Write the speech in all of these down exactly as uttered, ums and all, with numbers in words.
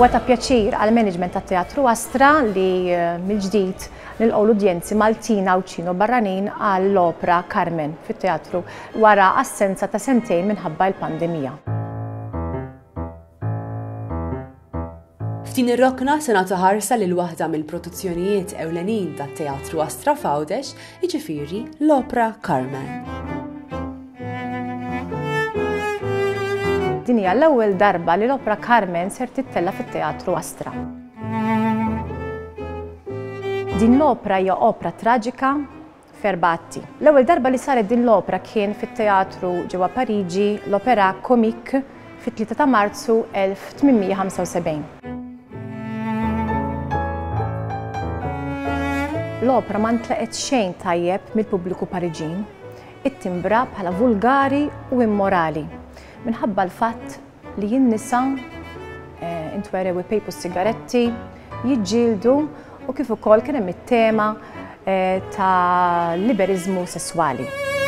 Huwa ta' pjaċir għal management tat Teatru Astra li mill-ġdid nilqgħu l-udjenzi Maltina u ċino barranin għall-opra Carmen fit-teatru wara assenza ta' sentejn minħabba l-pandemija. F'din ir-rokna se nagħtu ħarsa lil waħda mill-produzzjonijiet ewlenin tat-Teatru Astra f'Għawdex, jiġifieri l-opra Carmen. Din hija l-ewwel darba li l-opra Carmen ser tittella fit-Teatru Astra. Din l-opra hija opra traġika f'erba' atti. L-ewwel darba li saret din l-opra kien fit-teatru ġewwa Pariġi l-Opera Comique fit-tlieta ta' Marzu elf tminmija ħamsa u sebgħin. L-opra ma ntlaqet xejn tajjeb mill-pubbliku Pariġin, it-timbra bħala vulgari u immorali minħabba l-fatt li jin-nisa intwerew ipejpu s-sigaretti, jiġġieldu u kif ukoll kien hemm it-tema ta' liberizmu sesswali.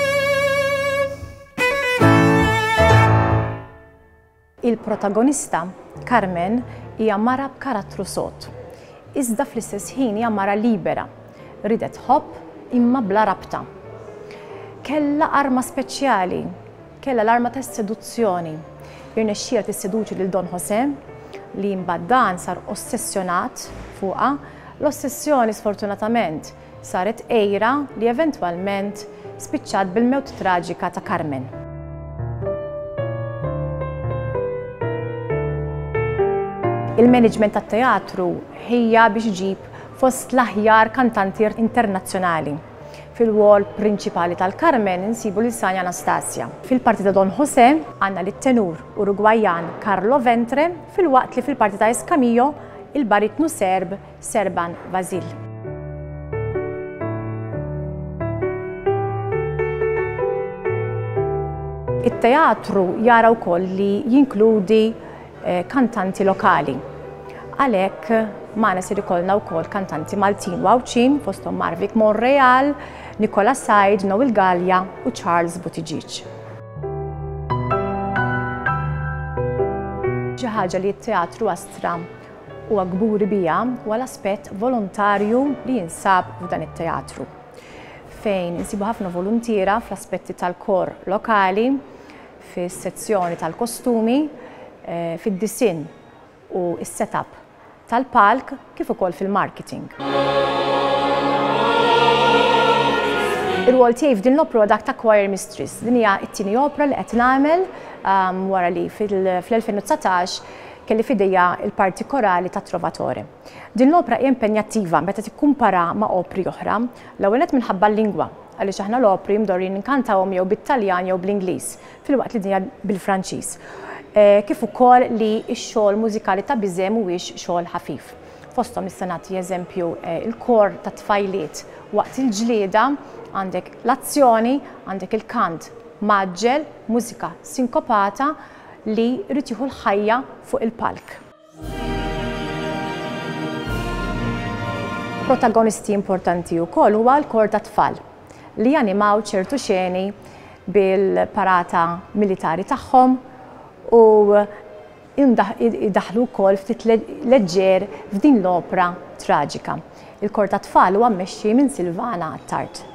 Il-protagonista Carmen hija mara b'karattru sod. Iżda fl-istess ħin hija mara libera, ridet ħobb imma bla rabta. Kellha arma speċjali, kellha l-arma ta' seduzzjoni. Irnexxiela tisseduċi lil Don José li mbagħad dan sar ossessjonat fuqha. L-ossessjoni sfortunatament saret għejra li eventwalment spiċċat bil-mewt traġika ta' Carmen. Il-management tat-teatru ħejja biex ġib fost l-aħjar kantanti internazzjonali. Fil-wol prinċipali tal-Carmen insibu l-Sanja Anastasia. Fil-parti ta' Don José għandna lit-tenur Urugwajan Carlo Ventre, fil-waqt li fil-parti ta' Escamillo il-baritnu Serb Serban Vasil. Il-teatru jara wkoll li jinkludi kantanti lokali. Għalhekk magħna se ikollna wkoll kantanti Maltin u Għawċin fosthom Marvik Monreal, Nicola Said, Noel Gallia u Charles Buttigieg. Xi ħaġa li t-Teatru Astra huwa kburi biha huwa l-aspett volontarju li jinsab f'dan it-teatru. Fejn insibu ħafna voluntiera fl-aspetti tal-kor lokali, fis-sezzjoni tal-kostumi, fid-disinn u s-setup tal-palk kif ukoll fil-marketing. Ir-rwol tiegħi f'din l-opera dak ta' choir mistress. Din hija t-tieni opera li qed nagħmel wara li fl-elfejn u tsatax kelli f'idejja l-parti korali ta' Trovatore. Din l-opera hija impenjattiva meta tikkumpara ma' opri oħra, l-ewwel qed minħabba l-lingwa għaliex aħna l-opri mdorrin ninkantawhom jew bit-Taljan jew bl-Ingliż, filwaqt li din hija bil-Franċiż. Kif ukoll li x-xogħol mużikali ta' biżgħet mhuwiex xogħol ħafif. Fosthom nista' nagħti eżempju il-kor ta' tfajliet waqt il-ġlieda għandek l-azzjoni, għandek il-kant maġġel, mużika sinkopata li jrid jieħu l-ħajja fuq il-palk. Protagonisti importanti wkoll huwa l-kor ta' tfal li janimaw ċertu xeni bil-parata militari tagħhom u jidaħlu wkoll ftit leġġer f'din l-opra traġika. Il-kor ta' tfal huwa mmexxi minn Silvana Attard.